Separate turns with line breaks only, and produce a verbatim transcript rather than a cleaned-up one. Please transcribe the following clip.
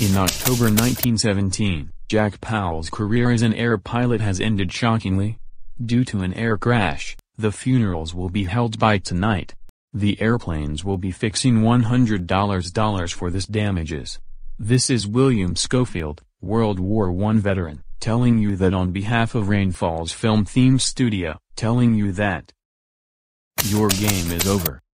In October nineteen seventeen, Jack Powell's career as an air pilot has ended shockingly. Due to an air crash, the funerals will be held by tonight. The airplanes will be fixing one hundred thousand dollars for this damages. This is William Schofield, World War One veteran, telling you that on behalf of Rainfall's Film Theme Studio, telling you that your game is over.